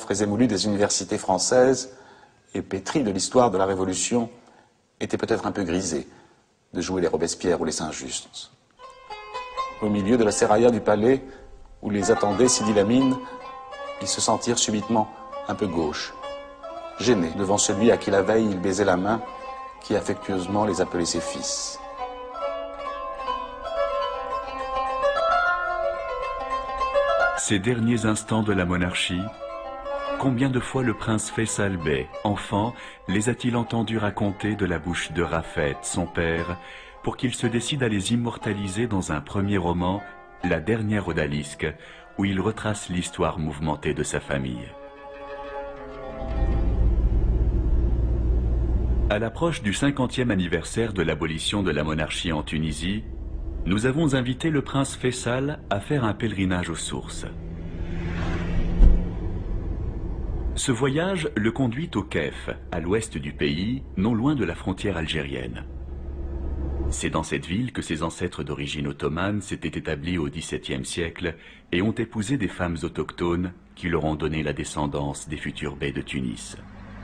frais émoulus des universités françaises et pétris de l'histoire de la Révolution était peut-être un peu grisé de jouer les Robespierre ou les Saint-Just. Au milieu de la serraya du palais, où les attendait Sidi Lamine, ils se sentirent subitement un peu gauches, gênés devant celui à qui la veille il baisait la main, qui affectueusement les appelait ses fils. Ces derniers instants de la monarchie, combien de fois le prince Faisal Bey, enfant, les a-t-il entendus raconter de la bouche de Rafet, son père, pour qu'il se décide à les immortaliser dans un premier roman, La dernière odalisque, où il retrace l'histoire mouvementée de sa famille. À l'approche du 50e anniversaire de l'abolition de la monarchie en Tunisie, nous avons invité le prince Faisal à faire un pèlerinage aux sources. Ce voyage le conduit au Kef, à l'ouest du pays, non loin de la frontière algérienne. C'est dans cette ville que ses ancêtres d'origine ottomane s'étaient établis au XVIIe siècle et ont épousé des femmes autochtones qui leur ont donné la descendance des futurs bey de Tunis.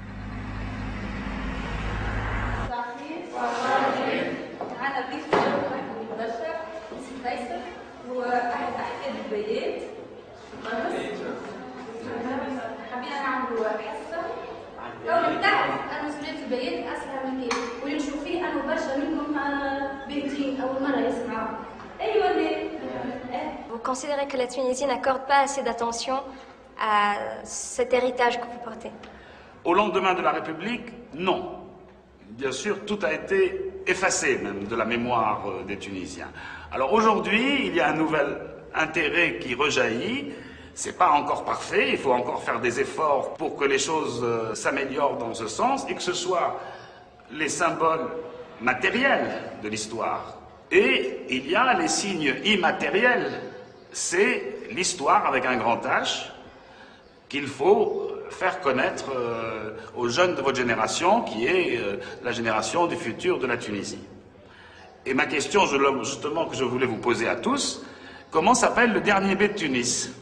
Vous considérez que la Tunisie n'accorde pas assez d'attention à cet héritage que vous portez? Au lendemain de la République, non. Bien sûr, tout a été effacé même de la mémoire des Tunisiens. Alors aujourd'hui, il y a un nouvel intérêt qui rejaillit. C'est pas encore parfait, il faut encore faire des efforts pour que les choses s'améliorent dans ce sens et que ce soit les symboles matériels de l'histoire. Et il y a les signes immatériels. C'est l'histoire avec un grand H qu'il faut faire connaître aux jeunes de votre génération, qui est la génération du futur de la Tunisie. Et ma question, justement, que je voulais vous poser à tous, comment s'appelle le dernier bey de Tunis?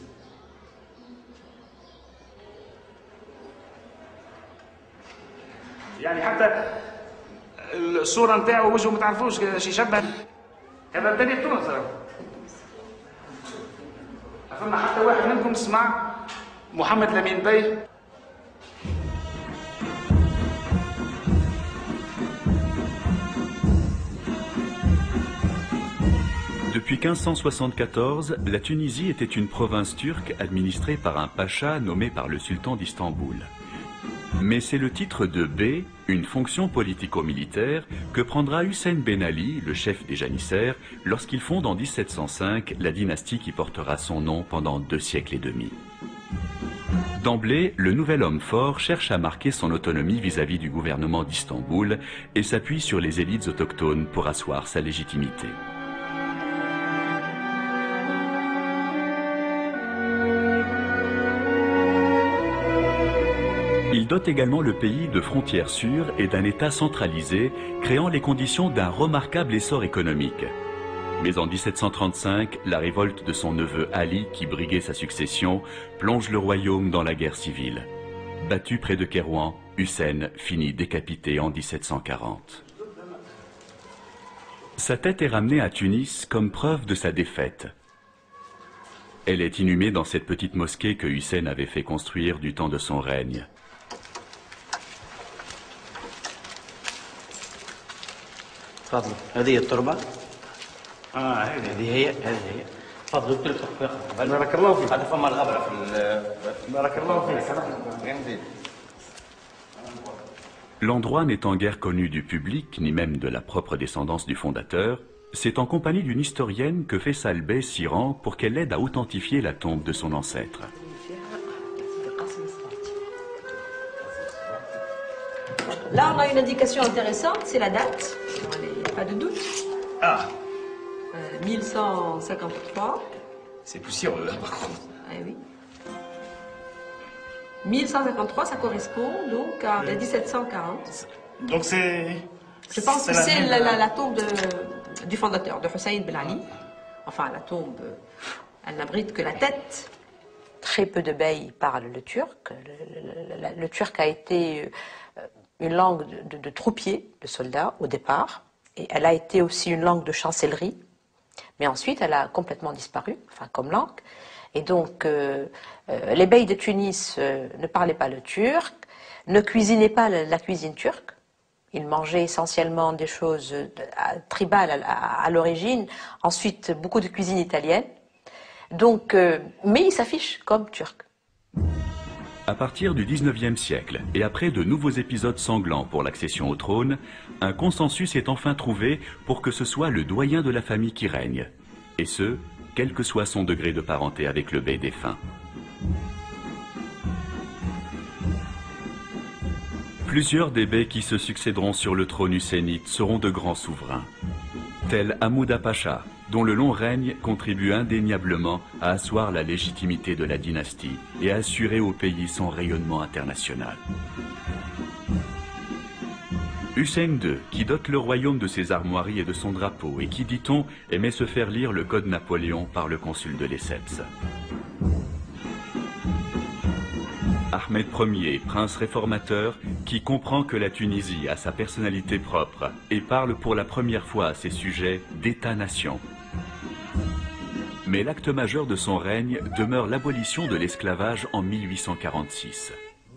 يعني حتى الصورة نتاعو وجهه ما تعرفوش شي شبه هذا بداية تونس. فما حتى واحد منكم سمع محمد لامين بey. Depuis 1574, la Tunisie était une province turque administrée par un pacha nommé par le sultan d'Istanbul. Mais c'est le titre de bey, une fonction politico-militaire, que prendra Hussein Ben Ali, le chef des janissaires, lorsqu'il fonde en 1705 la dynastie qui portera son nom pendant 2 siècles et demi. D'emblée, le nouvel homme fort cherche à marquer son autonomie vis-à-vis du gouvernement d'Istanbul et s'appuie sur les élites autochtones pour asseoir sa légitimité. Il dote également le pays de frontières sûres et d'un État centralisé, créant les conditions d'un remarquable essor économique. Mais en 1735, la révolte de son neveu Ali, qui briguait sa succession, plonge le royaume dans la guerre civile. Battu près de Kérouan, Hussein finit décapité en 1740. Sa tête est ramenée à Tunis comme preuve de sa défaite. Elle est inhumée dans cette petite mosquée que Hussein avait fait construire du temps de son règne. تفضل هذه التربة هذه هي تفضل قلت لك بارك الله فيك هذا فما الغبرة في بارك الله فيك. L'endroit n'étant guère connu du public, ni même de la propre descendance du fondateur, c'est en compagnie d'une historienne que Faisal Bey s'y rend pour qu'elle l'aide à authentifier la tombe de son ancêtre. Là, on a une indication intéressante, c'est la date. Il n'y a pas de doute. Ah, 1153. c'est poussiéreux là par contre. Ah oui. 1153, ça correspond donc à 1740. Donc c'est... Je pense que c'est la tombe du fondateur, de Hussein Ben Ali. Enfin, la tombe, elle n'abrite que la tête, très peu de beys parlent le turc. Le turc a été une langue de troupiers, de soldats au départ, et elle a été aussi une langue de chancellerie, mais ensuite elle a complètement disparu, enfin comme langue. Et donc les beys de Tunis ne parlaient pas le turc, ne cuisinaient pas la cuisine turque. Ils mangeaient essentiellement des choses tribales à l'origine, ensuite beaucoup de cuisine italienne. Donc, mais ils s'affichent comme turcs. À partir du XIXe siècle, et après de nouveaux épisodes sanglants pour l'accession au trône, un consensus est enfin trouvé pour que ce soit le doyen de la famille qui règne. Et ce, quel que soit son degré de parenté avec le bey défunt. Plusieurs des beys qui se succéderont sur le trône hussénite seront de grands souverains, tels Hamouda Pacha, dont le long règne contribue indéniablement à asseoir la légitimité de la dynastie et à assurer au pays son rayonnement international. Hussein II, qui dote le royaume de ses armoiries et de son drapeau et qui, dit-on, aimait se faire lire le Code Napoléon par le consul de Lesseps. Ahmed Ier, prince réformateur, qui comprend que la Tunisie a sa personnalité propre et parle pour la première fois à ses sujets d'État-nation. Mais l'acte majeur de son règne demeure l'abolition de l'esclavage en 1846.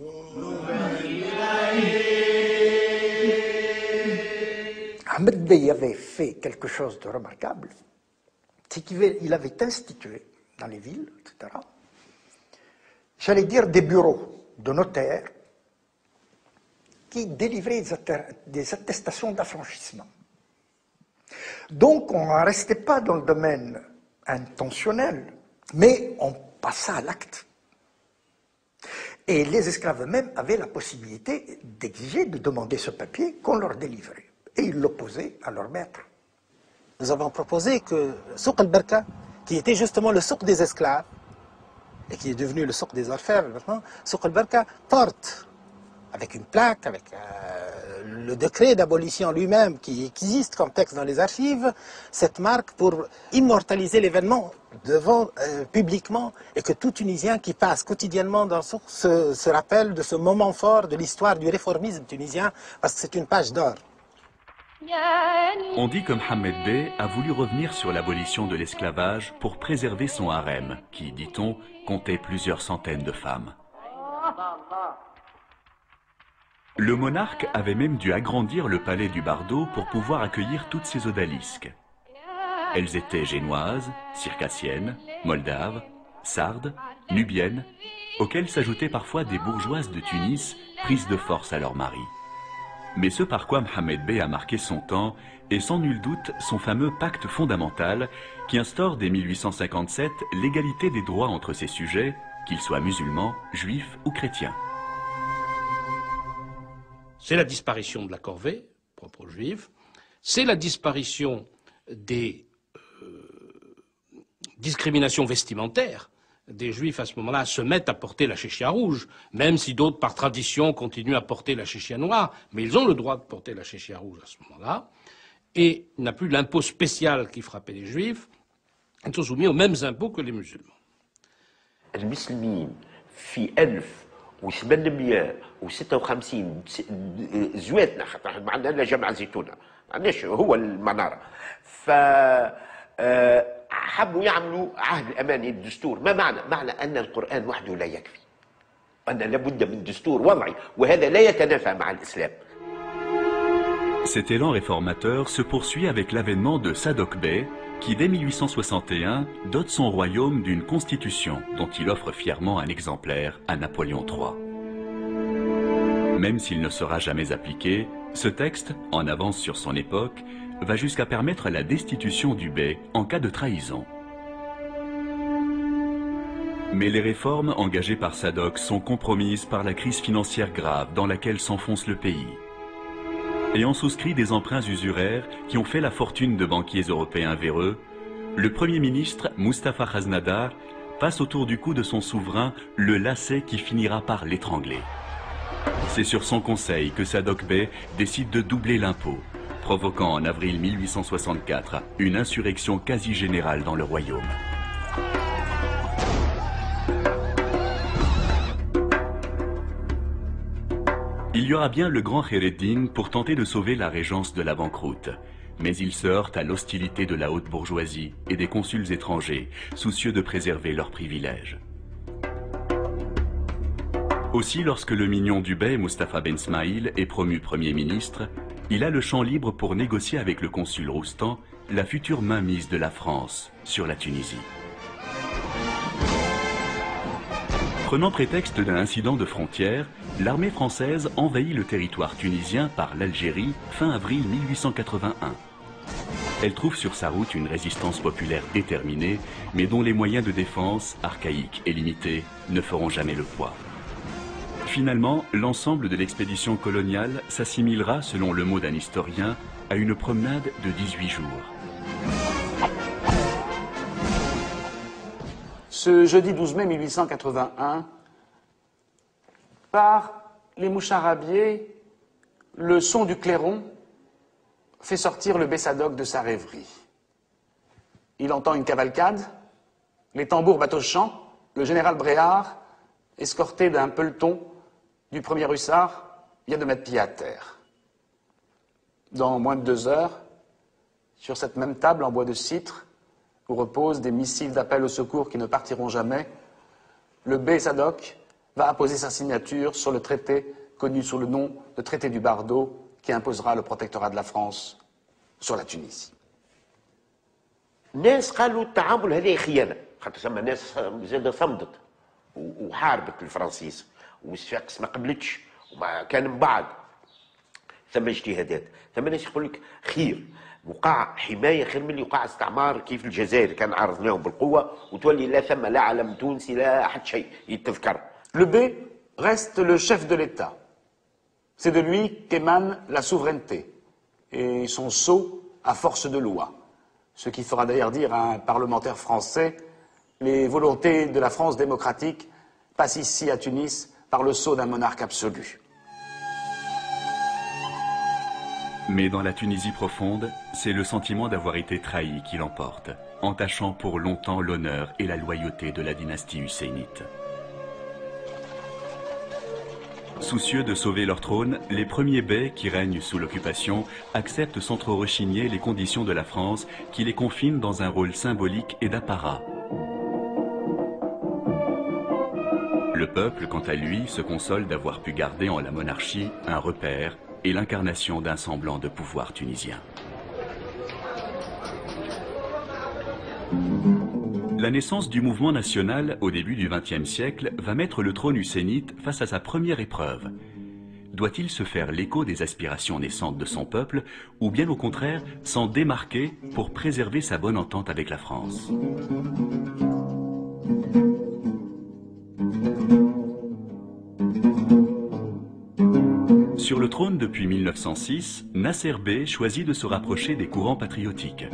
Ahmed Bey avait fait quelque chose de remarquable, c'est qu'il avait institué dans les villes, etc., j'allais dire des bureaux de notaires qui délivraient des attestations d'affranchissement. Donc on ne restait pas dans le domaine intentionnel, mais on passa à l'acte. Et les esclaves eux-mêmes avaient la possibilité d'exiger, de demander ce papier qu'on leur délivrait. Et ils l'opposaient à leur maître. Nous avons proposé que Souk al-Barka, qui était justement le souk des esclaves, et qui est devenu le souk des orfèvres maintenant, Souk al-Barka porte, avec une plaque, avec le décret d'abolition lui-même qui existe comme texte dans les archives, cette marque pour immortaliser l'événement devant publiquement, et que tout Tunisien qui passe quotidiennement dans Souk se rappelle de ce moment fort de l'histoire du réformisme tunisien, parce que c'est une page d'or. On dit que Mohammed Bey a voulu revenir sur l'abolition de l'esclavage pour préserver son harem, qui, dit-on, comptait plusieurs centaines de femmes. Le monarque avait même dû agrandir le palais du Bardo pour pouvoir accueillir toutes ses odalisques. Elles étaient génoises, circassiennes, moldaves, sardes, nubiennes, auxquelles s'ajoutaient parfois des bourgeoises de Tunis prises de force à leur mari. Mais ce par quoi Mohammed Bey a marqué son temps est sans nul doute son fameux pacte fondamental qui instaure dès 1857 l'égalité des droits entre ses sujets, qu'ils soient musulmans, juifs ou chrétiens. C'est la disparition de la corvée, propre aux juifs, c'est la disparition des discriminations vestimentaires. Des juifs à ce moment-là se mettent à porter la chéchia rouge, même si d'autres par tradition continuent à porter la chéchia noire, mais ils ont le droit de porter la chéchia rouge à ce moment-là, et il n'y a plus l'impôt spécial qui frappait les juifs, ils sont soumis aux mêmes impôts que les musulmans. المسلمين في 1856 زواتنا خاطر ما عندنا جامعة زيتونة ما عندناش هو المنارة ف حبوا يعملوا عهد الأمان الدستور ما معنى أن القرآن وحده لا يكفي أن لابد من دستور وضعي وهذا لا يتنافى مع الإسلام. Cet élan réformateur se poursuit avec l'avènement de Sadok Bey, qui dès 1861 dote son royaume d'une constitution dont il offre fièrement un exemplaire à Napoléon III. Même s'il ne sera jamais appliqué, ce texte, en avance sur son époque, va jusqu'à permettre la destitution du bey en cas de trahison. Mais les réformes engagées par Sadok sont compromises par la crise financière grave dans laquelle s'enfonce le pays. Ayant souscrit des emprunts usuraires qui ont fait la fortune de banquiers européens véreux, le Premier ministre Mustapha Khaznadar passe autour du cou de son souverain le lacet qui finira par l'étrangler. C'est sur son conseil que Sadok Bey décide de doubler l'impôt, provoquant en avril 1864 une insurrection quasi générale dans le royaume. Il y aura bien le grand Kheireddin pour tenter de sauver la régence de la banqueroute. Mais il se heurte à l'hostilité de la haute bourgeoisie et des consuls étrangers, soucieux de préserver leurs privilèges. Aussi, lorsque le mignon du bey, Mustapha Ben Smaïl, est promu Premier ministre, il a le champ libre pour négocier avec le consul Roustan la future mainmise de la France sur la Tunisie. Prenant prétexte d'un incident de frontière, l'armée française envahit le territoire tunisien par l'Algérie fin avril 1881. Elle trouve sur sa route une résistance populaire déterminée, mais dont les moyens de défense, archaïques et limités, ne feront jamais le poids. Finalement, l'ensemble de l'expédition coloniale s'assimilera, selon le mot d'un historien, à une promenade de 18 jours. Ce jeudi 12 mai 1881, par les moucharabiers, le son du clairon fait sortir le Bessadoc de sa rêverie. Il entend une cavalcade, les tambours battent au chant, le général Bréard, escorté d'un peloton du premier hussard, vient de mettre pied à terre. Dans moins de 2 heures, sur cette même table en bois de citre, où reposent des missives d'appel au secours qui ne partiront jamais, le Bessadoc va apposer sa signature sur le traité connu sous le nom de traité du Bardo, qui imposera le protectorat de la France sur la Tunisie. الناس قالوا التعامل هذه خيانه خاطر ثم ناس زاد صمدت وحاربت الفرنسيس والصفاقس ما قبلتش وما كان من بعد ثم اجتهادات ثم ناس يقول لك خير وقع حمايه خير من اللي وقع استعمار كيف الجزائر كان عرضناهم بالقوه وتولي لا ثم لا علم تونسي لا حد شيء يتذكر. Le B reste le chef de l'État. C'est de lui qu'émane la souveraineté et son sceau à force de loi. Ce qui fera d'ailleurs dire à un parlementaire français, les volontés de la France démocratique passent ici à Tunis par le sceau d'un monarque absolu. Mais dans la Tunisie profonde, c'est le sentiment d'avoir été trahi qui l'emporte, entachant pour longtemps l'honneur et la loyauté de la dynastie hussénite. Soucieux de sauver leur trône, les premiers beys qui règnent sous l'occupation acceptent sans trop rechigner les conditions de la France qui les confinent dans un rôle symbolique et d'apparat. Le peuple, quant à lui, se console d'avoir pu garder en la monarchie un repère et l'incarnation d'un semblant de pouvoir tunisien. La naissance du mouvement national au début du XXe siècle va mettre le trône hussénite face à sa première épreuve. Doit-il se faire l'écho des aspirations naissantes de son peuple ou bien au contraire s'en démarquer pour préserver sa bonne entente avec la France ? Sur le trône depuis 1906, Nasser Bey choisit de se rapprocher des courants patriotiques.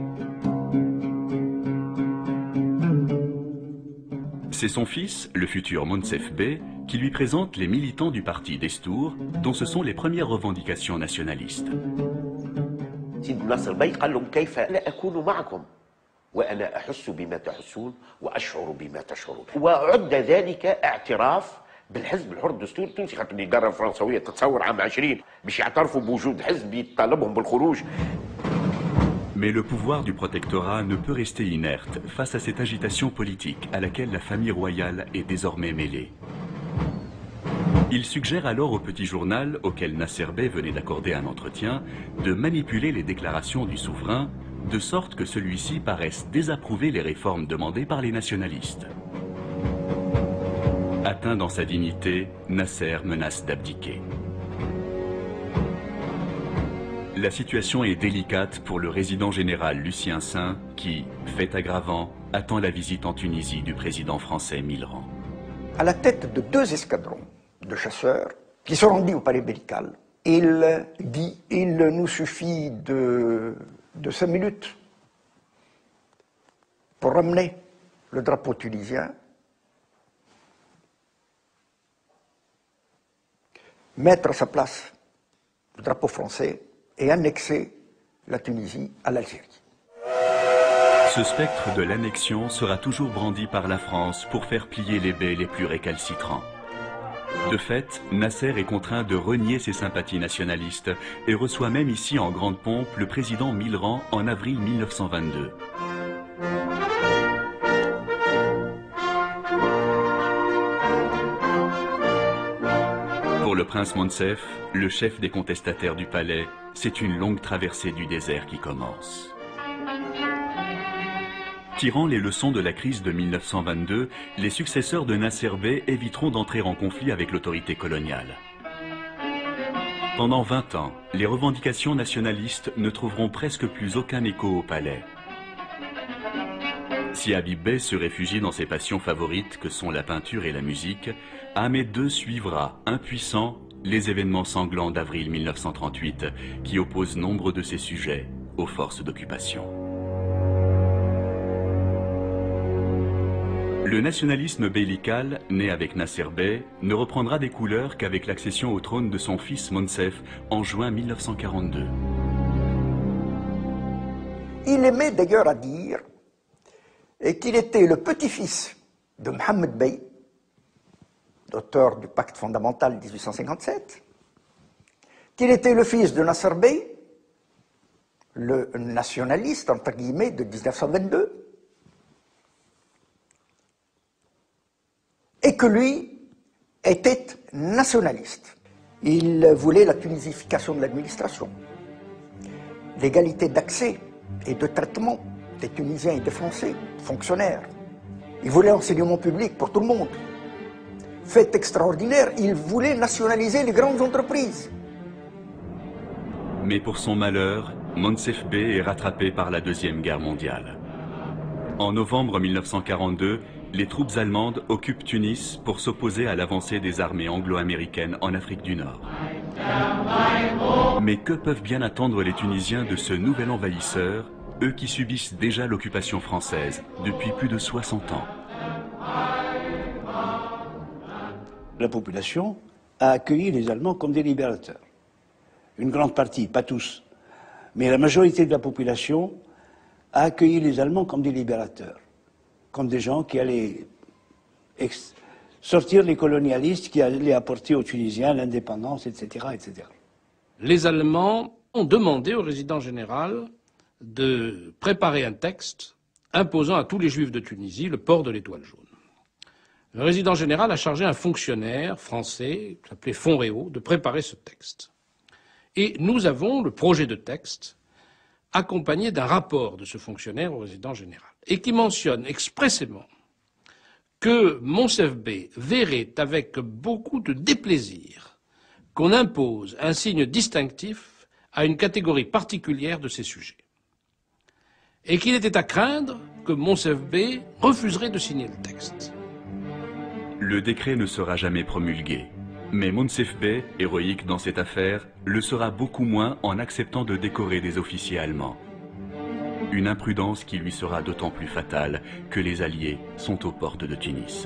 C'est son fils, le futur Monsef Bey, qui lui présente les militants du parti Destour, dont ce sont les premières revendications nationalistes. سيد ناصر بي قال لهم كيف لا أكون معكم وأنا أحس بما تحسون وأشعر بما تشعرون وعد ذلك اعتراف بالحزب الحر الدستوري التونسي خاطر الإدارة الفرنسوية تتصور عام 20 باش يعترفوا بوجود حزب يطالبهم بالخروج. Mais le pouvoir du protectorat ne peut rester inerte face à cette agitation politique à laquelle la famille royale est désormais mêlée. Il suggère alors au petit journal, auquel Nasser Bey venait d'accorder un entretien, de manipuler les déclarations du souverain, de sorte que celui-ci paraisse désapprouver les réformes demandées par les nationalistes. Atteint dans sa dignité, Nasser menace d'abdiquer. La situation est délicate pour le résident général Lucien Saint qui, fait aggravant, attend la visite en Tunisie du président français Millerand. À la tête de 2 escadrons de chasseurs qui se rendit au palais Bellical, il dit « Il nous suffit de 5 minutes pour ramener le drapeau tunisien, mettre à sa place le drapeau français et annexer la Tunisie à l'Algérie. » Ce spectre de l'annexion sera toujours brandi par la France pour faire plier les beys les plus récalcitrants. De fait, Nasser est contraint de renier ses sympathies nationalistes et reçoit même ici en grande pompe le président Milran en avril 1922. Pour le prince Moncef, le chef des contestataires du palais, c'est une longue traversée du désert qui commence. Tirant les leçons de la crise de 1922, les successeurs de Nasser Bey éviteront d'entrer en conflit avec l'autorité coloniale. Pendant 20 ans, les revendications nationalistes ne trouveront presque plus aucun écho au palais. Si Habib Bey se réfugie dans ses passions favorites que sont la peinture et la musique, Ahmed II suivra, impuissant, les événements sanglants d'avril 1938 qui opposent nombre de ses sujets aux forces d'occupation. Le nationalisme bellical, né avec Nasser Bey, ne reprendra des couleurs qu'avec l'accession au trône de son fils Moncef en juin 1942. Il aimait d'ailleurs à dire qu'il était le petit-fils de Mohammed Bey, l'auteur du pacte fondamental de 1857, qu'il était le fils de Nasser Bey, le nationaliste, entre guillemets, de 1922, et que lui était nationaliste. Il voulait la tunisification de l'administration, l'égalité d'accès et de traitement des Tunisiens et des Français, fonctionnaires. Il voulait l'enseignement public pour tout le monde. Fait extraordinaire, il voulait nationaliser les grandes entreprises. Mais pour son malheur, Moncef Bey est rattrapé par la Deuxième Guerre mondiale. En novembre 1942, les troupes allemandes occupent Tunis pour s'opposer à l'avancée des armées anglo-américaines en Afrique du Nord. Mais que peuvent bien attendre les Tunisiens de ce nouvel envahisseur, eux qui subissent déjà l'occupation française depuis plus de 60 ans? La population a accueilli les Allemands comme des libérateurs. Une grande partie, pas tous, mais la majorité de la population a accueilli les Allemands comme des libérateurs, comme des gens qui allaient sortir les colonialistes, qui allaient apporter aux Tunisiens l'indépendance, etc., etc. Les Allemands ont demandé au résident général de préparer un texte imposant à tous les Juifs de Tunisie le port de l'étoile jaune. Le résident général a chargé un fonctionnaire français, qui s'appelait Fonréau, de préparer ce texte. Et nous avons le projet de texte accompagné d'un rapport de ce fonctionnaire au résident général, et qui mentionne expressément que Moncef Bey verrait avec beaucoup de déplaisir qu'on impose un signe distinctif à une catégorie particulière de ses sujets, et qu'il était à craindre que Moncef Bey refuserait de signer le texte. Le décret ne sera jamais promulgué, mais Moncef Bey, héroïque dans cette affaire, le sera beaucoup moins en acceptant de décorer des officiers allemands. Une imprudence qui lui sera d'autant plus fatale que les Alliés sont aux portes de Tunis.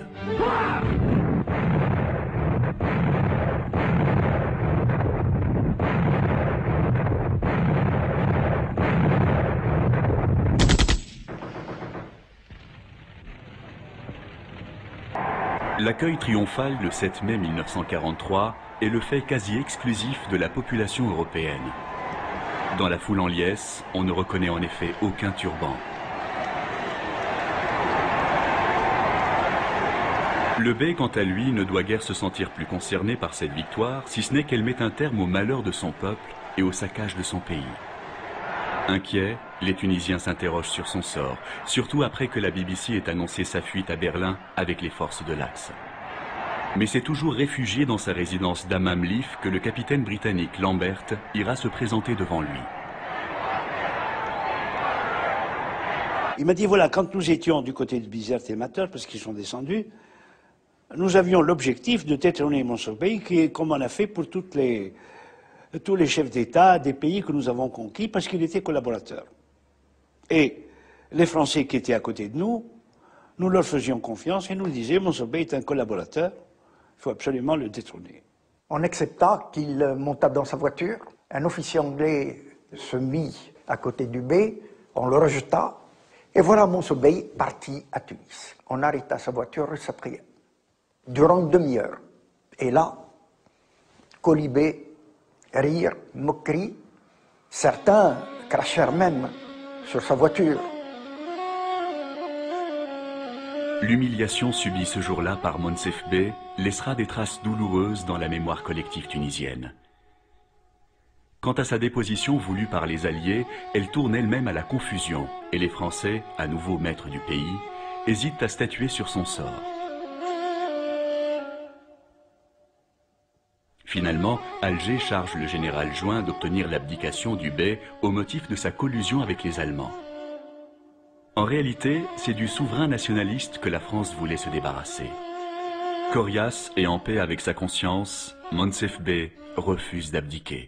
L'accueil triomphal le 7 mai 1943 est le fait quasi exclusif de la population européenne. Dans la foule en liesse, on ne reconnaît en effet aucun turban. Le Bey, quant à lui, ne doit guère se sentir plus concerné par cette victoire, si ce n'est qu'elle met un terme au malheur de son peuple et au saccage de son pays. Inquiets, les Tunisiens s'interrogent sur son sort, surtout après que la BBC ait annoncé sa fuite à Berlin avec les forces de l'Axe. Mais c'est toujours réfugié dans sa résidence d'Amamlif que le capitaine britannique Lambert ira se présenter devant lui. Il m'a dit, voilà, quand nous étions du côté de Bizerte et Mater, parce qu'ils sont descendus, nous avions l'objectif de détrôner Moncef Bey, qui est comme on a fait pour tous les chefs d'État des pays que nous avons conquis, parce qu'il était collaborateur. Et les Français qui étaient à côté de nous, nous leur faisions confiance et nous disaient, Moncef Bey est un collaborateur, il faut absolument le détrôner. On accepta qu'il montât dans sa voiture. Un officier anglais se mit à côté du Bey, on le rejeta, et voilà Moncef Bey parti à Tunis. On arrêta sa voiture et sa prière. Durant une demi-heure. Et là, colibé, rire, moquerie, certains crachèrent même sur sa voiture. L'humiliation subie ce jour-là par Moncef Bey laissera des traces douloureuses dans la mémoire collective tunisienne. Quant à sa déposition voulue par les Alliés, elle tourne elle-même à la confusion et les Français, à nouveau maîtres du pays, hésitent à statuer sur son sort. Finalement, Alger charge le général Join d'obtenir l'abdication du Bey au motif de sa collusion avec les Allemands. En réalité, c'est du souverain nationaliste que la France voulait se débarrasser. Coriace et en paix avec sa conscience, Moncef Bey refuse d'abdiquer.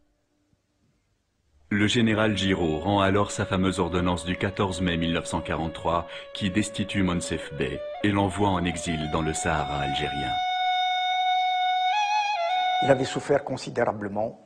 Le général Giraud rend alors sa fameuse ordonnance du 14 mai 1943 qui destitue Moncef Bey et l'envoie en exil dans le Sahara algérien. Il avait souffert considérablement.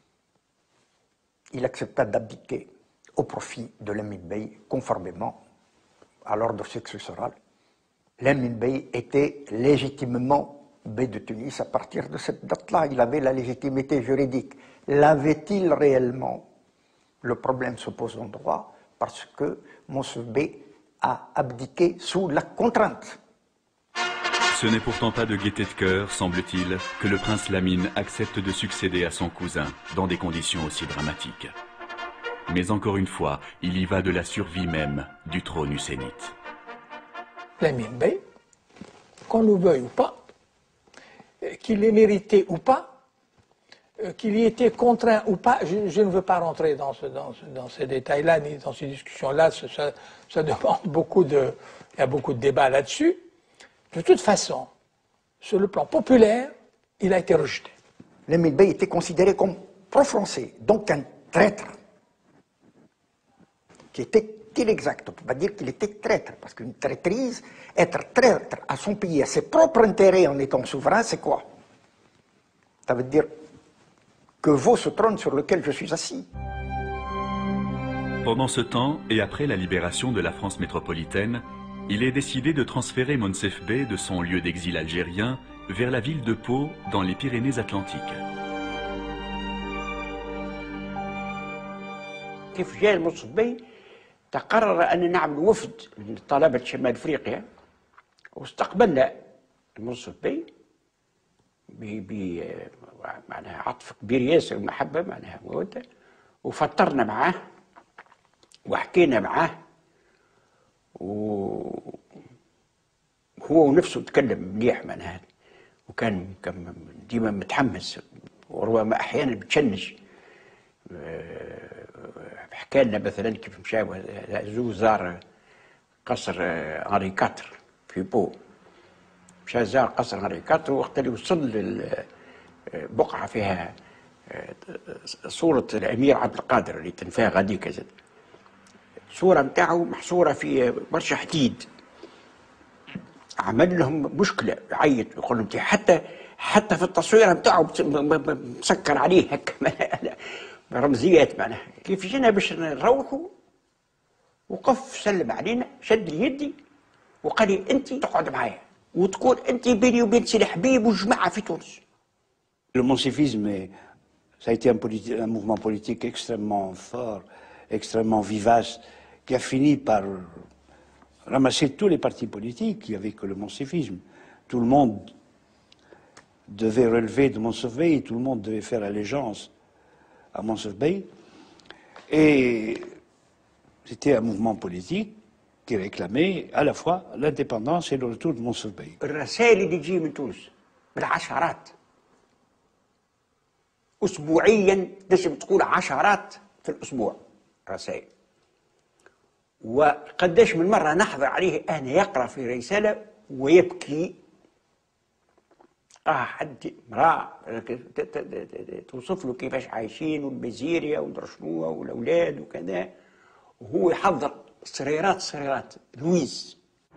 Il accepta d'abdiquer au profit de l'Emin Bey, conformément à l'ordre successoral. L'Emin Bey était légitimement Bey de Tunis à partir de cette date-là. Il avait la légitimité juridique. L'avait-il réellement? Le problème se pose en droit parce que Moncef Bey a abdiqué sous la contrainte. Ce n'est pourtant pas de gaieté de cœur, semble-t-il, que le prince Lamine accepte de succéder à son cousin dans des conditions aussi dramatiques. Mais encore une fois, il y va de la survie même du trône hussénite. Lamine Bey, qu'on le veuille ou pas, qu'il l'ait mérité ou pas, qu'il y était contraint ou pas, je ne veux pas rentrer dans ces détails-là, ni dans ces discussions-là, ça demande beaucoup de... Il y a beaucoup de débats là-dessus. De toute façon, sur le plan populaire, il a été rejeté. L'Emin Bey était considéré comme pro-français, donc un traître, qui était inexact. On ne peut pas dire qu'il était traître, parce qu'une traîtrise, être traître à son pays, à ses propres intérêts en étant souverain, c'est quoi? Ça veut dire que vaut ce trône sur lequel je suis assis. Pendant ce temps, et après la libération de la France métropolitaine, il est décidé de transférer Moncef Bey de son lieu d'exil algérien vers la ville de Pau, dans les Pyrénées-Atlantiques. كيف جاء المنصف بي تقرر أن نعمل وفد لطلبة شمال أفريقيا واستقبلنا المنصف بي معناها عطف كبير ياسر ومحبة معناها مودة وفطرنا معاه وحكينا معاه وهو نفسه تكلم مليح معناها وكان ديما متحمس وربما أحيانا بتشنج حكى لنا مثلا كيف مشى زار قصر هنري كاتر في بو مشى زار قصر هنري كاتر وقت اللي وصل لبقعة فيها صورة الأمير عبد القادر اللي تنفاها غاديكا زاد الصورة متاعه محصورة في برشا حديد عمل لهم مشكلة يعيط يقول لهم حتى في التصوير متاعه مسكر عليه هكا رمزيات معناها كيف جينا باش نروحوا وقف سلم علينا شد لي يدي وقال لي انت تقعد معايا وتكون انت بيني وبين سيدي حبيب وجماعه في تونس. Le moncefisme, ça a été un mouvement politique extrêmement fort, extrêmement vivace, qui a fini par ramasser tous les partis politiques. Il n'y avait que le moncefisme. Tout le monde devait relever de Moncef Bey et tout le monde devait faire allégeance à Moncef Bey. Et c'était un mouvement politique qui réclamait à la fois l'indépendance et le retour de Moncef Bey. الرسائل اللي تجي من تونس بالعشرات أسبوعيا لازم تقول عشرات في الأسبوع رسائل وقداش من مرة نحضر عليه أنا يقرأ في رسالة ويبكي حد امرأة توصف له كيفاش عايشين والبزيريا ودرشنوها والأولاد وكذا وهو يحضر صريرات لويس.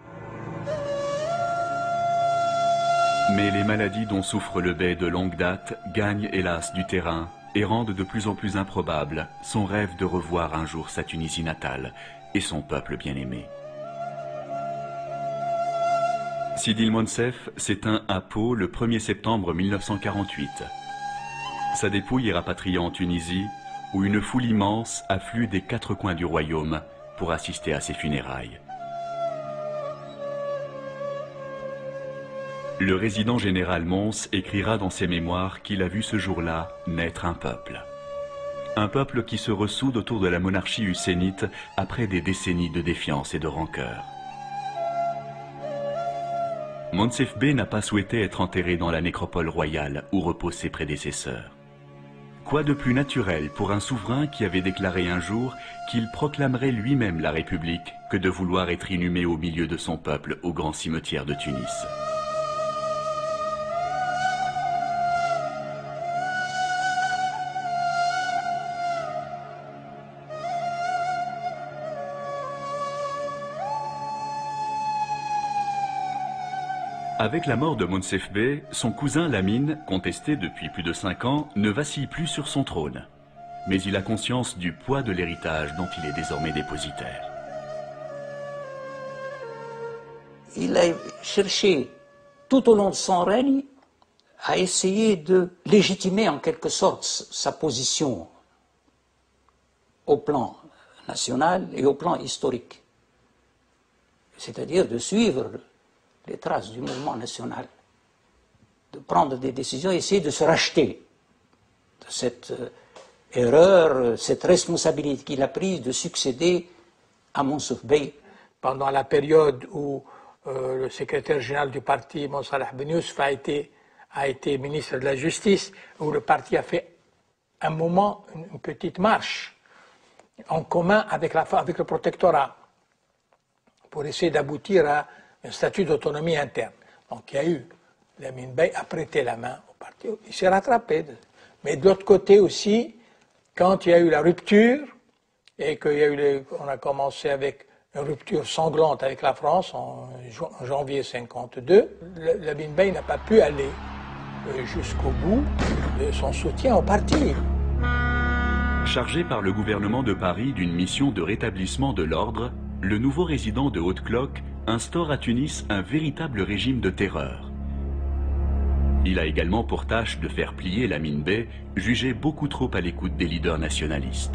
Mais les maladies dont souffre le Bey de longue date gagnent hélas du terrain et rendent de plus en plus improbable son rêve de revoir un jour sa Tunisie natale et son peuple bien-aimé. Sidi Monsef s'éteint à Pau le 1er septembre 1948. Sa dépouille est rapatriée en Tunisie, où une foule immense afflue des 4 coins du royaume pour assister à ses funérailles. Le résident général Mons écrira dans ses mémoires qu'il a vu ce jour-là naître un peuple. Un peuple qui se ressoude autour de la monarchie husseinite après des décennies de défiance et de rancœur. Monsef Bey n'a pas souhaité être enterré dans la nécropole royale où reposent ses prédécesseurs. Quoi de plus naturel pour un souverain qui avait déclaré un jour qu'il proclamerait lui-même la République que de vouloir être inhumé au milieu de son peuple au grand cimetière de Tunis. Avec la mort de Monsef Bey, son cousin Lamine, contesté depuis plus de 5 ans, ne vacille plus sur son trône. Mais il a conscience du poids de l'héritage dont il est désormais dépositaire. Il a cherché tout au long de son règne à essayer de légitimer en quelque sorte sa position au plan national et au plan historique. C'est-à-dire de suivre les traces du mouvement national, de prendre des décisions, essayer de se racheter de cette erreur, cette responsabilité qu'il a prise de succéder à Monsef Bey. Pendant la période où le secrétaire général du parti, Monsalah Ben Yousf, a été ministre de la Justice, où le parti a fait un moment, une petite marche en commun avec le protectorat pour essayer d'aboutir à un statut d'autonomie interne. Donc il y a eu, Lamine Bey a prêté la main au parti, il s'est rattrapé. Mais de l'autre côté aussi, quand il y a eu la rupture, et qu'on a commencé avec une rupture sanglante avec la France en janvier 1952, Lamine Bey n'a pas pu aller jusqu'au bout de son soutien au parti. Chargé par le gouvernement de Paris d'une mission de rétablissement de l'ordre, le nouveau résident de Haute-Cloque instaure à Tunis un véritable régime de terreur. Il a également pour tâche de faire plier Lamine Bey, jugé beaucoup trop à l'écoute des leaders nationalistes.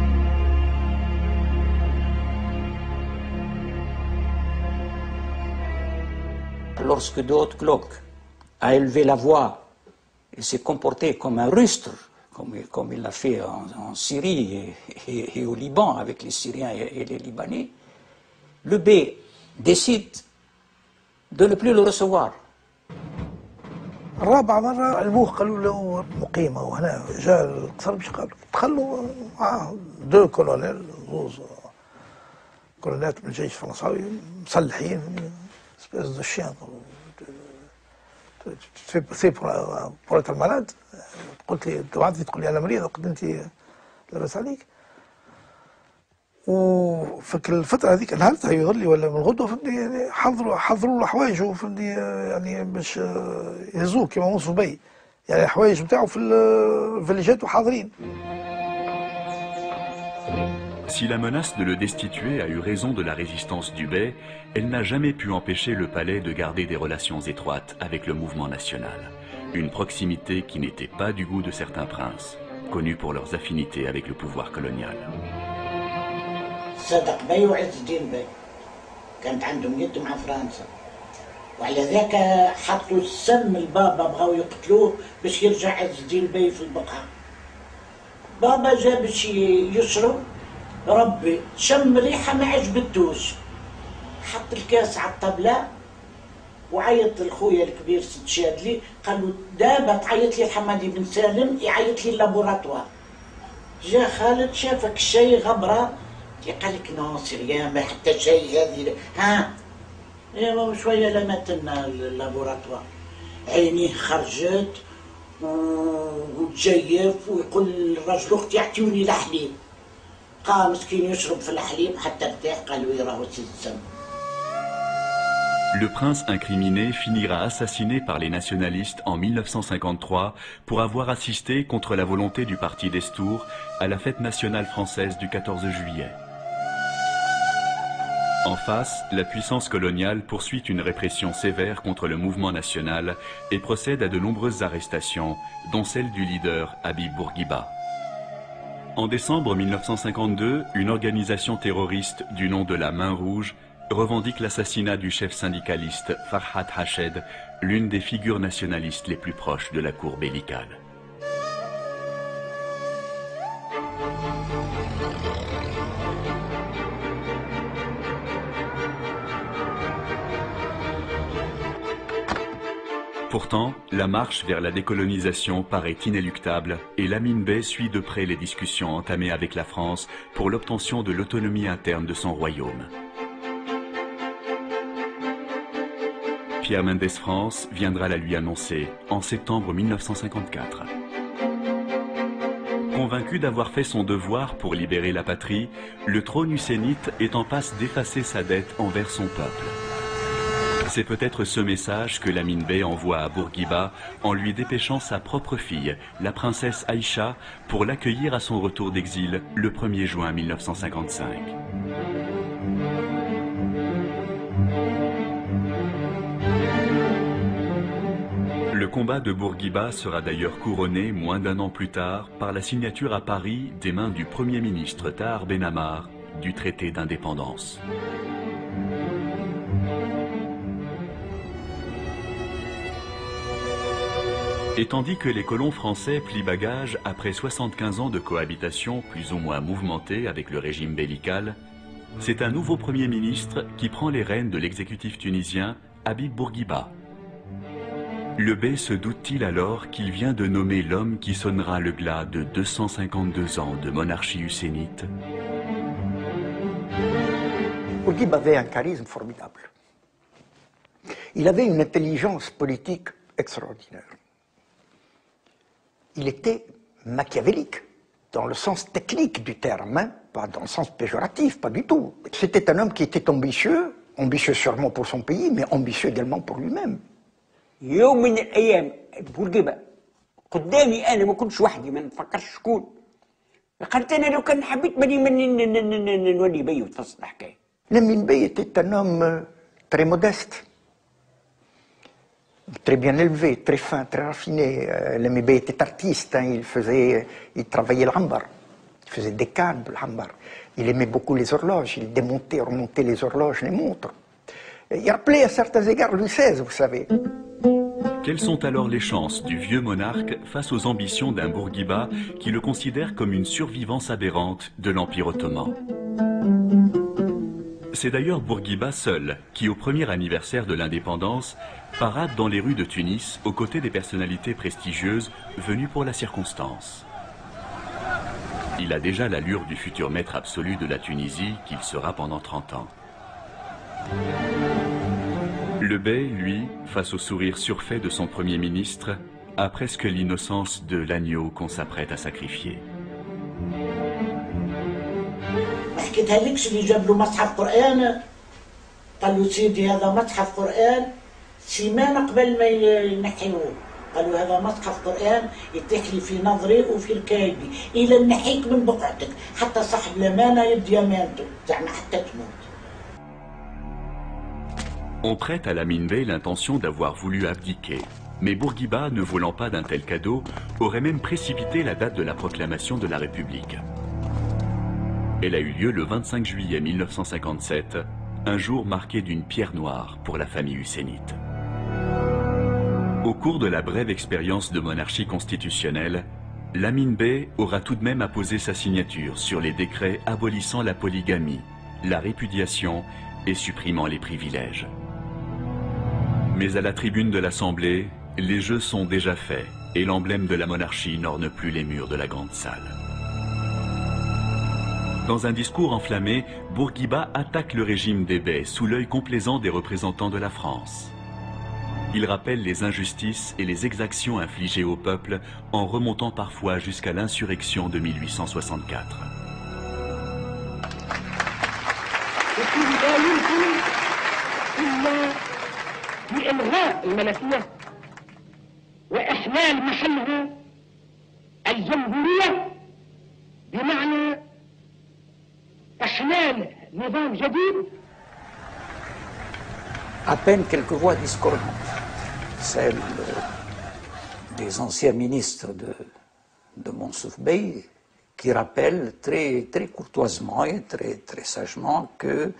Lorsque de Haute-Cloque a élevé la voix et s'est comporté comme un rustre, comme il l'a fait en Syrie et au Liban avec les Syriens et les Libanais, le Bey décide de ne plus le recevoir. الرابعة مرة علموه قالوا له مقيمة وهنا جاء القصر باش قالوا دخلوا معاه 2 كولونيل زوز كولونيلات من الجيش الفرنساوي مسلحين سبيس دو شيان سي بور اتر مالاد قلت لي بعثتي تقول لي انا مريض قلت انت لاباس عليك وفي الفترة هذيك نهارتها يظل لي ولا من الغدوة فهمني يعني حضروا له حوايجه فهمني يعني باش يهزوه كيما مونسف بي يعني الحوايج نتاعو في اللي حاضرين. Si la menace de le destituer a eu raison de la résistance du Bey, elle n'a jamais pu empêcher le palais de garder des relations étroites avec le mouvement national. Une proximité qui n'était pas du goût de certains princes, connus pour leurs affinités avec le pouvoir colonial. صدق بي وعز الدين بي كانت عندهم يد مع فرنسا وعلى ذاك حطوا السم البابا بغاو يقتلوه باش يرجع عز الدين بي في البقعة. بابا جا باش يشرب ربي شم ريحة ما عجبتوش حط الكاس على الطبلة وعيط لخويا الكبير سيد شادلي قال له دابا تعيط لي الحمادي بن سالم يعيط لي اللابوراتوار. جا خالد شافك الشاي غبره قال لك نو سيريا ما حتى شيء هذه ها ايوا شويه لمت لنا اللابوراتوار عينيه خرجت وتجيف ويقول للرجل اختي اعطيوني الحليب قام مسكين يشرب في الحليب حتى ارتاح قالوا يراهو سي السم. Le prince incriminé finira assassiné par les nationalistes en 1953 pour avoir assisté contre la volonté du parti d'Estour à la fête nationale française du 14 juillet. En face, la puissance coloniale poursuit une répression sévère contre le mouvement national et procède à de nombreuses arrestations, dont celle du leader Habib Bourguiba. En décembre 1952, une organisation terroriste du nom de la Main Rouge revendique l'assassinat du chef syndicaliste Farhat Hached, l'une des figures nationalistes les plus proches de la cour bellicale. Pourtant, la marche vers la décolonisation paraît inéluctable et Lamine Bey suit de près les discussions entamées avec la France pour l'obtention de l'autonomie interne de son royaume. Pierre Mendès France viendra la lui annoncer en septembre 1954. Convaincu d'avoir fait son devoir pour libérer la patrie, le trône husseinite est en passe d'effacer sa dette envers son peuple. C'est peut-être ce message que Lamine Bey envoie à Bourguiba en lui dépêchant sa propre fille, la princesse Aïcha, pour l'accueillir à son retour d'exil le 1er juin 1955. Le combat de Bourguiba sera d'ailleurs couronné moins d'un an plus tard par la signature à Paris des mains du Premier ministre Tahar Ben Ammar du traité d'indépendance. Et tandis que les colons français plient bagages après 75 ans de cohabitation plus ou moins mouvementée avec le régime bellical, c'est un nouveau Premier ministre qui prend les rênes de l'exécutif tunisien, Habib Bourguiba. Le Bey se doute-t-il alors qu'il vient de nommer l'homme qui sonnera le glas de 252 ans de monarchie husseinite? Bourguiba avait un charisme formidable. Il avait une intelligence politique extraordinaire. Il était machiavélique, dans le sens technique du terme, hein, pas dans le sens péjoratif, pas du tout. C'était un homme qui était ambitieux, ambitieux sûrement pour son pays, mais ambitieux également pour lui-même. يوم من الأيام بورقيبة قدامي أنا ما كنتش وحدي ما نفكرش شكون قلت أنا لو كان حبيت ماني نولي بي وتصل الحكاية. Lamine Bey était un homme très modeste, très bien élevé, très fin, très raffiné. Lamine Bey était artiste, hein, il travaillait l'ambar, il faisait des cannes, l'ambar. Il aimait beaucoup les horloges, il démontait, remontait les horloges, les montres. Il rappelait à certains égards Louis XVI, vous savez. Quelles sont alors les chances du vieux monarque face aux ambitions d'un Bourguiba qui le considère comme une survivance aberrante de l'Empire ottoman? C'est d'ailleurs Bourguiba seul qui, au premier anniversaire de l'indépendance, parade dans les rues de Tunis aux côtés des personnalités prestigieuses venues pour la circonstance. Il a déjà l'allure du futur maître absolu de la Tunisie qu'il sera pendant 30 ans. Le Bey, lui, face au sourire surfait de son Premier ministre, a presque l'innocence de l'agneau qu'on s'apprête à sacrifier. حكيت هذيكش اللي جاب له مصحف قرآن قال له سيدي هذا مصحف قرآن سيمانة قبل ما ينحيوه قالوا هذا مصحف قرآن يطيح لي في نظري وفي ركايبي إلى نحيك من بقعتك حتى صاحب الأمانة يدي أمانته زعما حتى تموت. On prête à Lamine Bey l'intention d'avoir voulu abdiquer, mais Bourguiba, ne voulant pas d'un tel cadeau, aurait même précipité la date de la proclamation de la République. Elle a eu lieu le 25 juillet 1957, un jour marqué d'une pierre noire pour la famille husseinite. Au cours de la brève expérience de monarchie constitutionnelle, Lamine Bey aura tout de même apposé sa signature sur les décrets abolissant la polygamie, la répudiation et supprimant les privilèges. Mais à la tribune de l'Assemblée, les jeux sont déjà faits et l'emblème de la monarchie n'orne plus les murs de la grande salle. Dans un discours enflammé, Bourguiba attaque le régime des Beys sous l'œil complaisant des représentants de la France. Il rappelle les injustices et les exactions infligées au peuple en remontant parfois jusqu'à l'insurrection de 1864. بإلغاء الملكية وإحلال محله الجمهورية بمعنى إحلال نظام جديد à peine quelques voix discordantes. Celle des anciens ministres de Mansour Bey, qui rappellent très, très courtoisement et très, très sagement que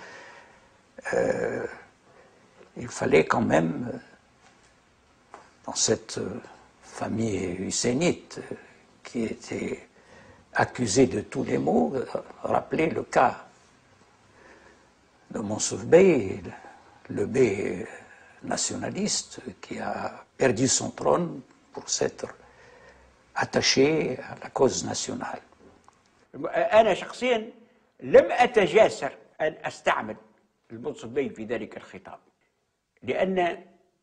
il fallait quand même, dans cette famille husseinite qui était accusée de tous les maux, rappeler le cas de Mansour Bey, le bey nationaliste qui a perdu son trône pour s'être attaché à la cause nationale. أنا شخصيا لم أتجاسر أن أستعمل المنصف بي في ذلك الخطاب، لأن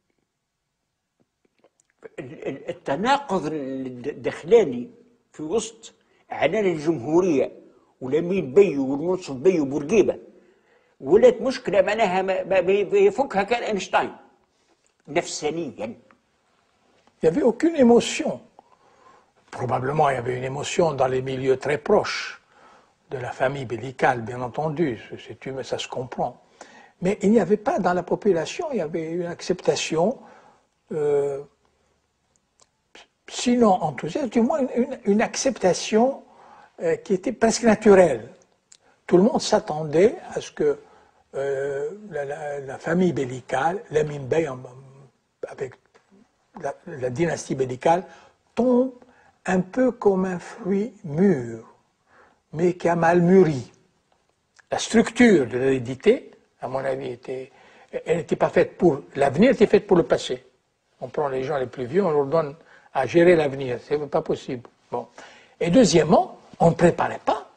التناقض الدخلاني في وسط أعلان الجمهورية ولمين بي والمنصف بي وبورقيبة ولات مشكلة معناها ما يفكها كان أينشتاين نفسانيا. Il n'y avait aucune émotion. Probablement, il y avait une émotion dans les milieux très proches de la famille médicale, bien entendu, ça se comprend. Mais il n'y avait pas dans la population, il y avait une acceptation, sinon enthousiaste, du moins une acceptation qui était presque naturelle. Tout le monde s'attendait à ce que la famille médicale, Lamine Bey, avec la dynastie médicale, tombe un peu comme un fruit mûr, mais qui a mal mûri. La structure de l'hérédité, à mon avis, elle n'était pas faite pour l'avenir, elle était faite pour le passé. On prend les gens les plus vieux, on leur donne à gérer l'avenir, c'est pas possible. Bon. Et deuxièmement, on ne préparait pas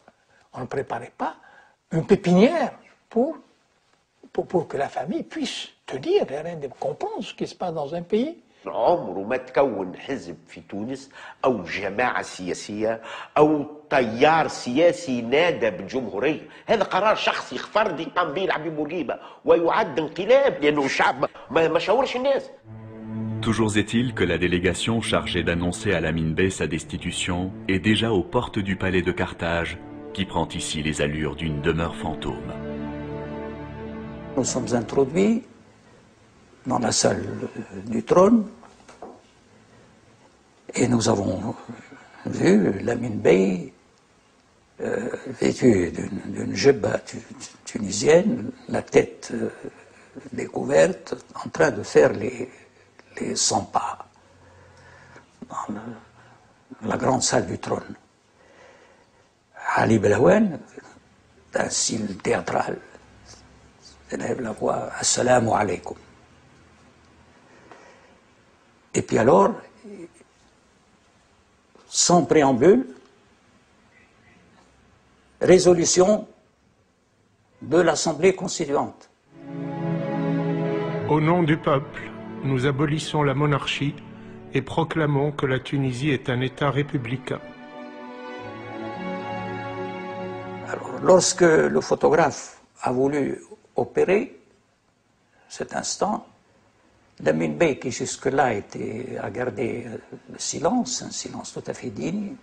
une pépinière pour que la famille puisse tenir, comprendre ce qui se passe dans un pays. عمره ما تكون حزب في تونس أو جماعة سياسية أو تيار سياسي نادى بالجمهورية. هذا قرار شخصي فردي قام به العبيد بورقيبة ويعد انقلاب لأنه الشعب ما شاورش الناس. Toujours est-il que la délégation chargée d'annoncer à Lamine Bey sa destitution est déjà aux portes du palais de Carthage, qui prend ici les allures d'une demeure fantôme. Nous sommes introduits dans la salle du trône et nous avons vu Lamine Bey vêtu d'une jebba tunisienne, la tête découverte, en train de faire les 100 pas dans la grande salle du trône. Ali Belhaouen, d'un style théâtral, élève la voix « Assalamu alaikum ». Et puis alors, sans préambule, résolution de l'Assemblée constituante. Au nom du peuple, nous abolissons la monarchie et proclamons que la Tunisie est un État républicain. Alors, lorsque le photographe a voulu opérer cet instant, Lamine Bey, qui jusque-là a gardé le silence, un silence tout à fait digne,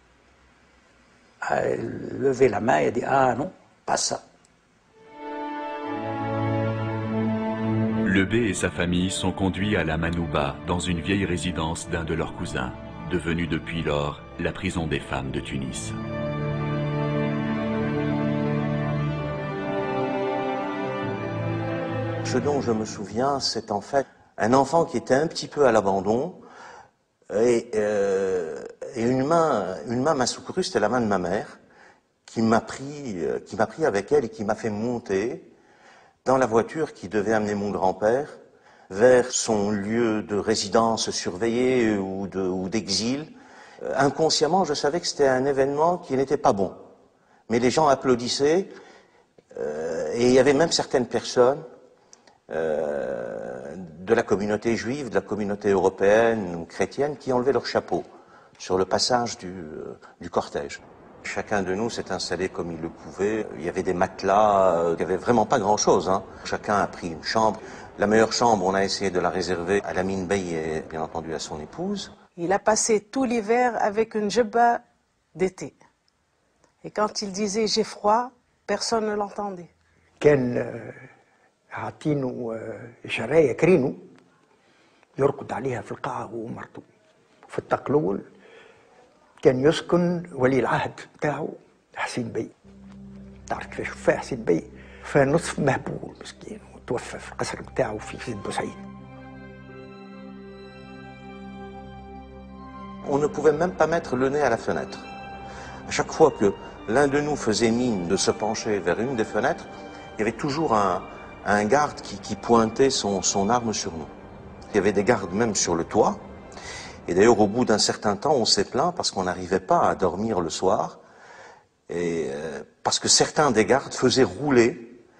a levé la main et a dit « Ah non, pas ça ». Le bey et sa famille sont conduits à la Manouba, dans une vieille résidence d'un de leurs cousins, devenue depuis lors la prison des femmes de Tunis. Ce dont je me souviens, c'est en fait un enfant qui était un petit peu à l'abandon et une main m'a secouru, c'était la main de ma mère qui m'a pris avec elle et qui m'a fait monter dans la voiture qui devait amener mon grand-père vers son lieu de résidence surveillée ou d'exil. Inconsciemment, je savais que c'était un événement qui n'était pas bon. Mais les gens applaudissaient et il y avait même certaines personnes de la communauté juive, de la communauté européenne ou chrétienne qui enlevaient leur chapeau sur le passage du cortège. Chacun de nous s'est installé comme il le pouvait. Il y avait des matelas, il n'y avait vraiment pas grand-chose, hein. Chacun a pris une chambre. La meilleure chambre, on a essayé de la réserver à Lamine Bey et bien entendu à son épouse. Il a passé tout l'hiver avec une jebba d'été. Et quand il disait « j'ai froid », personne ne l'entendait. عاطينه شرايه كرينو يرقد عليها في القاعه هو ومرته. في التقلول كان يسكن ولي العهد بتاعه حسين بي. تعرف كيفاش وفاه حسين بي؟ فنصف مهبول مسكين وتوفى في القصر بتاعه في سيد بوسعيد. On ne pouvait même pas mettre le nez à la fenêtre. À chaque fois que l'un de nous faisait mine de se pencher vers une des fenêtres, il y avait toujours un garde qui pointait son arme sur nous. Il y avait des gardes même sur le toit. Et d'ailleurs, au bout d'un certain temps, on s'est plaint parce qu'on n'arrivait pas à dormir le soir. Et parce que certains des gardes faisaient rouler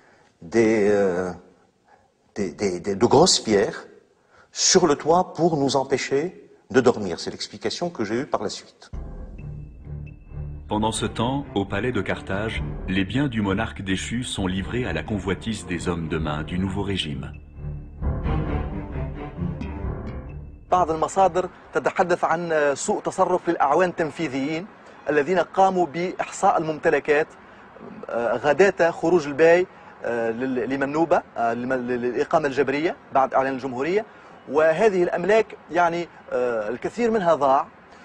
de grosses pierres sur le toit pour nous empêcher de dormir. C'est l'explication que j'ai eue par la suite. Pendant ce temps, au palais de Carthage, les biens du monarque déchu sont livrés à la convoitise des hommes de main du nouveau régime. بعض المصادر تتحدث عن سوء تصرف للأعوان التنفيذيين الذين قاموا بإحصاء الممتلكات غداة خروج الباي لمنوبة للإقامة الجبرية بعد إعلان الجمهورية. وهذه الأملاك يعني الكثير منها ضاع،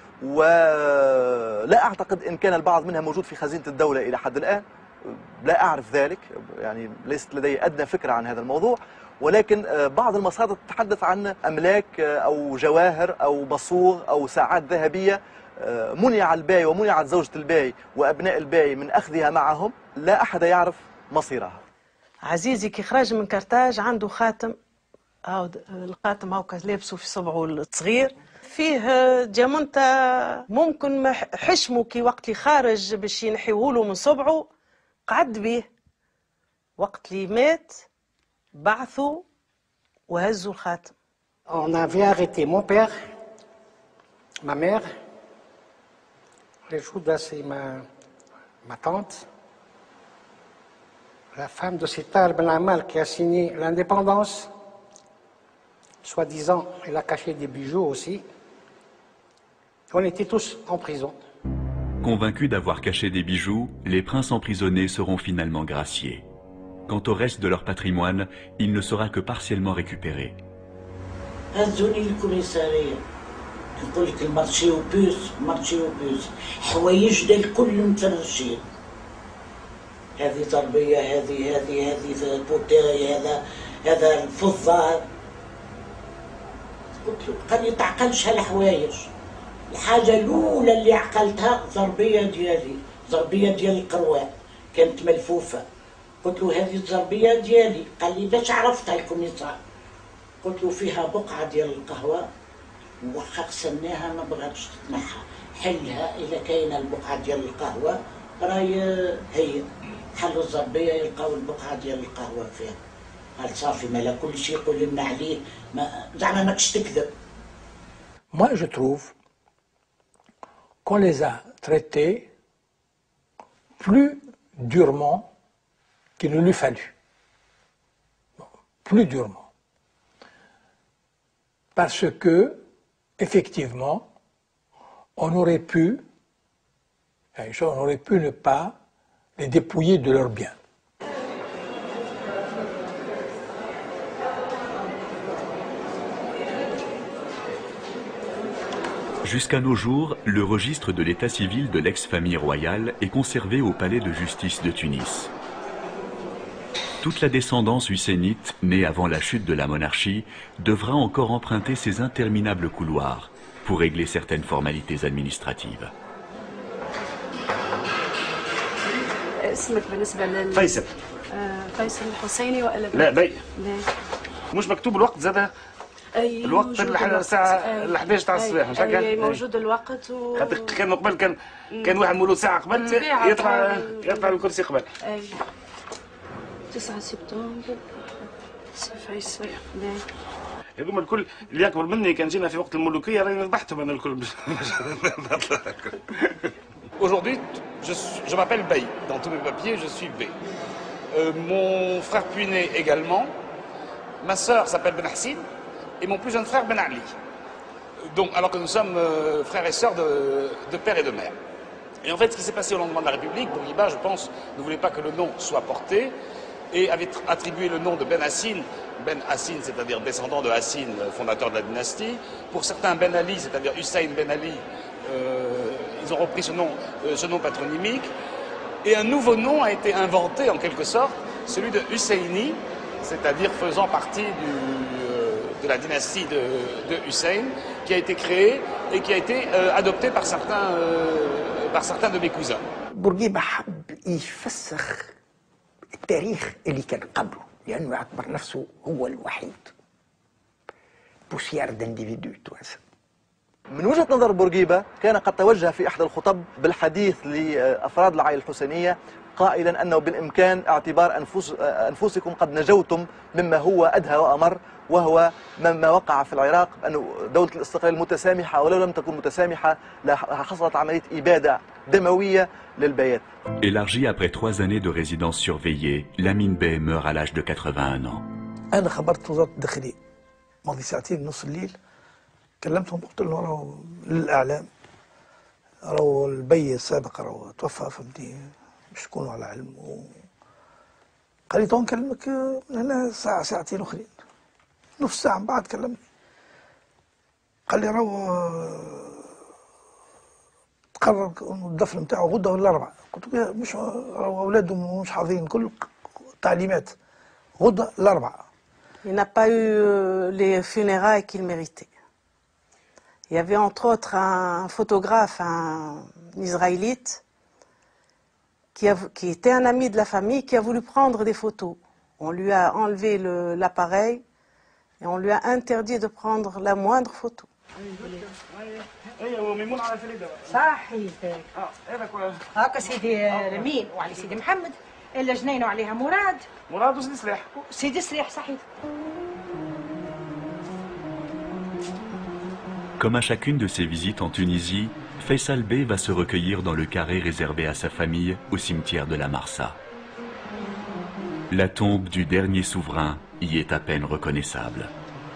ولا أعتقد إن كان البعض منها موجود في خزينة الدولة إلى حد الآن. لا أعرف ذلك، يعني ليست لدي أدنى فكرة عن هذا الموضوع، ولكن بعض المصادر تتحدث عن أملاك أو جواهر أو بصوغ أو ساعات ذهبية منع الباي ومنعت زوجة الباي وأبناء الباي من أخذها معهم، لا أحد يعرف مصيرها. عزيزي كي خرج من كرتاج عنده خاتم، الخاتم هاو لابسه في صبعه الصغير فيه ديامونتا، ممكن ما حشمه كي وقت اللي خارج باش ينحيوه من صبعه قعد به، وقت اللي مات بعثوا وهزوا الخاتم. On avait arrêté mon père, ma mère, les Joudas et ma tante, la femme de Sitar Ben Amal qui a signé l'indépendance. Soi-disant, elle a caché des bijoux aussi. On était tous en prison. Convaincus d'avoir caché des bijoux, les princes emprisonnés seront finalement graciés. Quant au reste de leur patrimoine, il ne sera que partiellement récupéré. هزوني الكوميسارية يقول لك المارشي وبوس مارشي وبوس حوايج الكل متفرشين، هذه تربية، هذه بوتاي، هذا الفضة. قلت له قال لي تعقلش هالحوايج، الحاجة الأولى اللي عقلتها زربية ديالي، زربية ديال القرواء كانت ملفوفة. قلت له هذه الزربية ديالي، قال لي باش عرفتها الكوميسار؟ قلت له فيها بقعة ديال القهوة وخا غسلناها ما بغاتش تتنحى، حلها إذا كاينة البقعة ديال القهوة راهي هي، حلوا الزربية يلقاو البقعة ديال القهوة فيها. قال صافي مالا كل شيء يقول لنا عليه، زعما ماكش تكذب. Moi je trouve qu'on les a traités plus durement qu'il ne l'eût fallu. Plus durement. Parce que, effectivement, on aurait pu ne pas les dépouiller de leurs biens. Jusqu'à nos jours, le registre de l'état civil de l'ex-famille royale est conservé au palais de justice de Tunis. Toute la descendance husseinite, née avant la chute de la monarchie, devra encore emprunter ces interminables couloirs pour régler certaines formalités administratives. اسمك بالنسبة فيصل. فيصل الحسيني ولا لا بي. مش مكتوب الوقت زاد؟ الوقت الساعة 11 تاع الصباح مش هكا؟ اي موجود الوقت خاطر كان قبل كان واحد مولود ساعة قبل يطلع الكرسي قبل. اي 9 سبتمبر سي فيصل. هذوما الكل اللي اكبر مني كان جينا في وقت الملوكية راني ذبحتهم انا الكل. Aujourd'hui, je m'appelle Bey. Dans tous mes papiers, je suis Bey. Mon frère puiné également. Ma sœur s'appelle Ben Hassine. Et mon plus jeune frère Ben Ali. Donc, alors que nous sommes frères et sœurs de père et de mère. Et en fait, ce qui s'est passé au lendemain de la République, Bourguiba, je pense, ne voulait pas que le nom soit porté. et avait attribué le nom de Ben Hassin, c'est-à-dire descendant de Hassin, fondateur de la dynastie. Pour certains, Ben Ali, c'est-à-dire Hussein Ben Ali, ils ont repris ce nom patronymique. Et un nouveau nom a été inventé en quelque sorte, celui de Husseini, c'est-à-dire faisant partie de la dynastie de Hussein, qui a été créé et qui a été adopté par certains de mes cousins. بورقيبة حب يفسخ التاريخ اللي كان قبله لأنه يعتبر نفسه هو الوحيد بوسيار دانديفيدو توانسة. من وجهة نظر بورقيبة كان قد توجه في إحدى الخطب بالحديث لأفراد العائلة الحسينية قائلا أنه بالإمكان اعتبار أنفسكم قد نجوتم مما هو أدهى وأمر، وهو مما وقع في العراق، أنه دولة الاستقلال متسامحة ولو لم تكن متسامحة حصلت عملية إبادة دموية للبيات. Élargi après 3 années de résidence surveillée, Lamine Bey meurt à l'âge de 81 ans. أنا خبرت وزارة الداخلية ماضي ساعتين نص الليل، كلمتهم قلت لهم راهو للإعلام راهو البي السابق راهو توفى، فهمتي مش تكونوا على علم. قال لي تو نكلمك من هنا ساعة ساعتين أخرين، نص ساعة من بعد كلمني قال لي راهو تقرر الدفن نتاعو غدا ولا 4. قلت له مش راهو أولادهم مش حاضرين، كل تعليمات غدا ل 4. Il n'a pas eu les funérailles qu'il méritait. Il y avait entre autres un photographe, un Israélite, qui était un ami de la famille, qui a voulu prendre des photos. On lui a enlevé l'appareil et on lui a interdit de prendre la moindre photo. صحيتك هاكا سيدي رمين وعلي سيدي محمد الا جنينه عليها مراد وسيدي صليح سيدي صليح صحيت. Comme à chacune de ses visites en Tunisie, Faisal Bey va se recueillir dans le carré réservé à sa famille au cimetière de la Marsa. La tombe du dernier souverain y est à peine reconnaissable.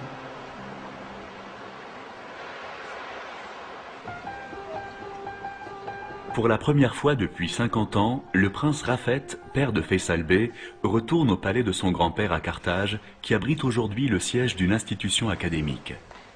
Pour la première fois depuis 50 ans, le prince Rafet, père de Faisal Bey, retourne au palais de son grand-père à Carthage, qui abrite aujourd'hui le siège d'une institution académique.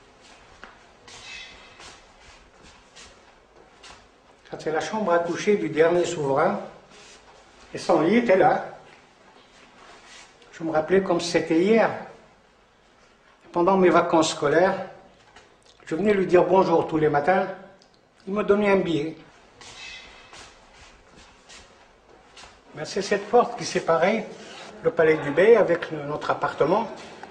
C'est la chambre à coucher du dernier souverain, et son lit était là. Je me rappelais comme c'était hier. Pendant mes vacances scolaires, je venais lui dire bonjour tous les matins. Il me donnait un billet. Ben, c'est cette porte qui séparait le palais du Bey avec notre appartement.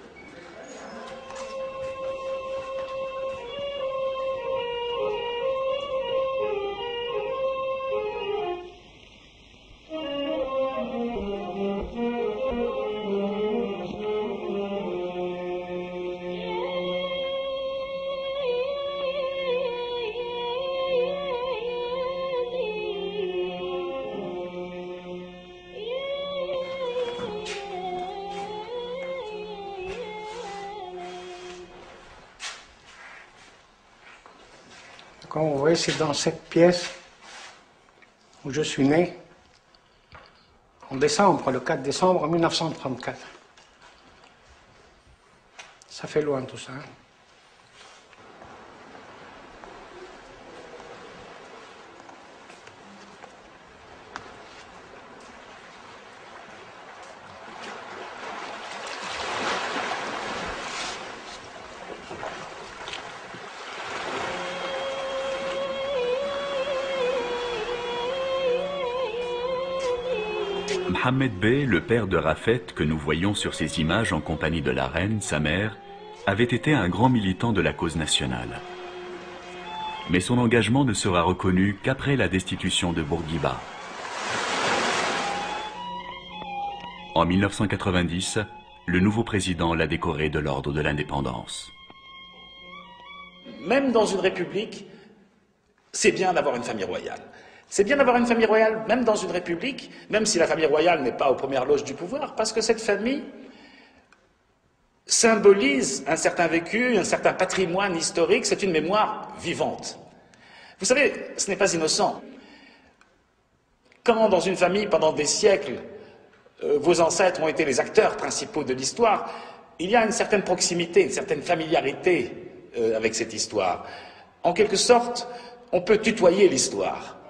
Comme vous voyez, c'est dans cette pièce où je suis né, en décembre, le 4 décembre 1934. Ça fait loin tout ça. Mohammed Bey, le père de Rafet que nous voyons sur ces images en compagnie de la reine, sa mère, avait été un grand militant de la cause nationale. Mais son engagement ne sera reconnu qu'après la destitution de Bourguiba. En 1990, le nouveau président l'a décoré de l'ordre de l'indépendance. Même dans une république, c'est bien d'avoir une famille royale. C'est bien d'avoir une famille royale, même dans une république, même si la famille royale n'est pas aux premières loges du pouvoir, parce que cette famille symbolise un certain vécu, un certain patrimoine historique, c'est une mémoire vivante. Vous savez, ce n'est pas innocent. Quand dans une famille, pendant des siècles, vos ancêtres ont été les acteurs principaux de l'histoire, il y a une certaine proximité, une certaine familiarité avec cette histoire. En quelque sorte, on peut tutoyer l'histoire.